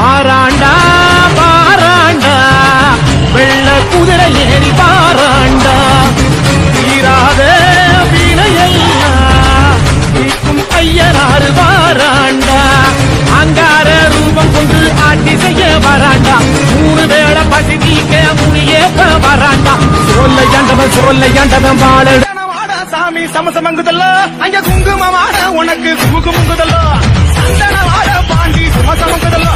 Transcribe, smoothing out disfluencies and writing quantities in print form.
வாராண்டா வாராண்டா வெள்ள குதிரை ஏறி வாராண்டா தீராத வீணையெல்லாம் தீர்க்கும் ஐயனாறு வாராண்டா அங்கார ரூபம் கொண்டு ஆட்சி செய்ய வராண்டா 3 வேளை பசி நீக்க முடியேப்ப வராண்டா சொல்ல யாண்டவன் வாழ சாமி சமசமங்குதல்ல அங்க குங்குமமான உனக்கு குங்குமுங்குதல்ல சந்தன வாழ பாண்டி சுமசமங்குதல்ல